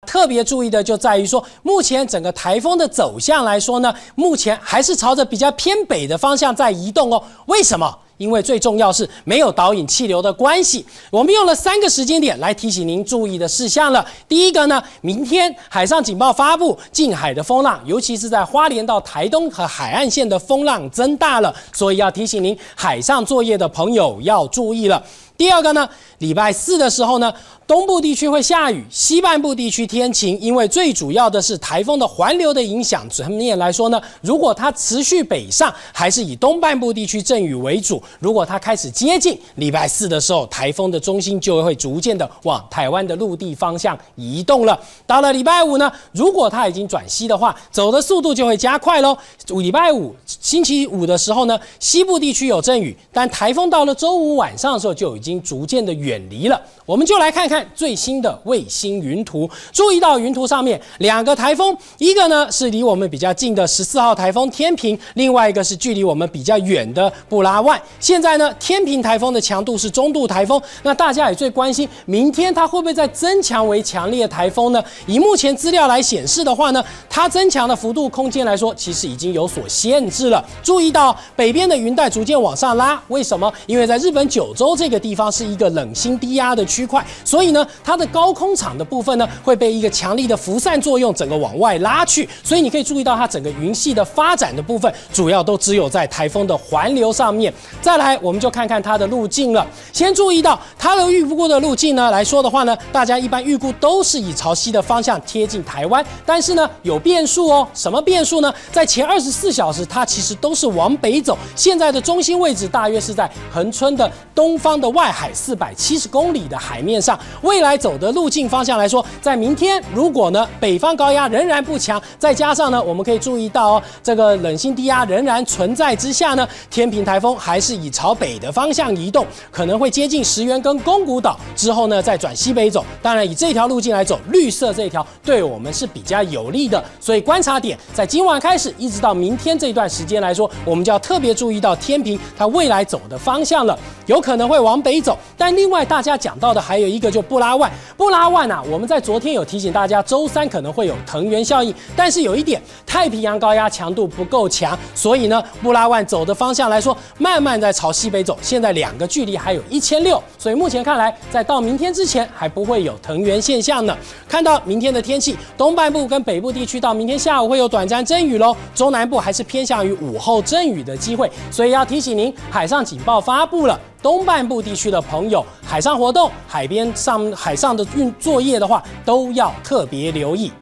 特别注意的就在于说，目前整个台风的走向来说呢，目前还是朝着比较偏北的方向在移动哦。为什么？因为最重要是没有导引气流的关系，我们用了3个时间点来提醒您注意的事项了。第一个呢，明天海上警报发布，近海的风浪，尤其是在花莲到台东和海岸线的风浪增大了，所以要提醒您海上作业的朋友要注意了。第二个呢，礼拜4的时候呢，东部地区会下雨，西半部地区天晴，因为最主要的是台风的环流的影响层面来说呢，如果它持续北上，还是以东半部地区阵雨为主；如果它开始接近礼拜4的时候，台风的中心就会逐渐的往台湾的陆地方向移动了。到了礼拜5呢，如果它已经转西的话，走的速度就会加快咯。礼拜5星期五的时候呢，西部地区有阵雨，但台风到了周五晚上的时候就已经逐渐的远离了。我们就来看看最新的卫星云图。注意到云图上面2个台风，一个呢是离我们比较近的14号台风天平，另外一个是距离我们比较远的布拉万。现在呢，天平台风的强度是中度台风，那大家也最关心明天它会不会再增强为强烈台风呢？以目前资料来显示的话呢，它增强的幅度空间来说，其实已经有所限制了。注意到北边的云带逐渐往上拉，为什么？因为在日本九州这个地方是一个冷心低压的区块，所以呢，它的高空场的部分呢会被一个强力的辐散作用整个往外拉去，所以你可以注意到它整个云系的发展的部分，主要都只有在台风的环流上面。再来，我们就看看它的路径了。先注意到它的预估的路径呢来说的话呢，大家一般预估都是以潮汐的方向贴近台湾，但是呢有变数哦。什么变数呢？在前24小时，它其实都是往北走，现在的中心位置大约是在恒春的东方的外海470公里的海面上。未来走的路径方向来说，在明天如果呢北方高压仍然不强，再加上呢我们可以注意到哦，这个冷心低压仍然存在之下呢，天平台风还是以朝北的方向移动，可能会接近石垣跟宫古岛之后呢再转西北走。当然以这条路径来走，绿色这一条对我们是比较有利的，所以观察点在今晚开始一直到明天这段时间来说，我们就要特别注意到天平它未来走的方向了，有可能会往北走。但另外大家讲到的还有一个就布拉万，布拉万啊，我们在昨天有提醒大家，周3可能会有藤原效应，但是有一点，太平洋高压强度不够强，所以呢，布拉万走的方向来说，慢慢在朝西北走。现在2个距离还有1600，所以目前看来，在到明天之前还不会有藤原现象呢。看到明天的天气，东半部跟北部地区到明天下午会有短暂阵雨喽，中南部还是偏向于午后阵雨的机会，所以要提醒您，海上警报发布了。东半部地区的朋友，海上活动、海上的作业的话，都要特别留意。